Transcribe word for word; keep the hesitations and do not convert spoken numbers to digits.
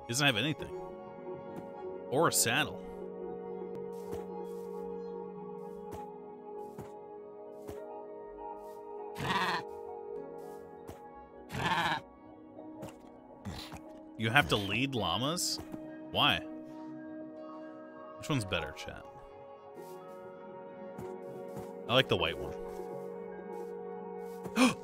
He doesn't have anything. Or a saddle. You have to lead llamas? Why? Which one's better, chat? I like the white one.